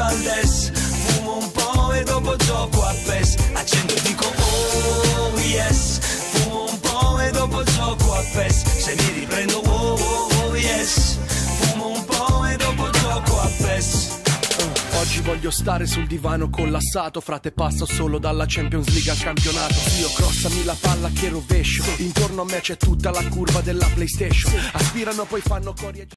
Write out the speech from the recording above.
Valdes. Fumo un po' e dopo gioco a PES. Accendo e dico oh yes. Fumo un po' e dopo gioco a PES. Se mi riprendo oh oh yes. Fumo un po' e dopo gioco a PES. Oggi voglio stare sul divano collassato. Frate, passo solo dalla Champions League al campionato. Io crossami la palla che rovescio. Intorno a me c'è tutta la curva della PlayStation. Aspirano poi fanno cori e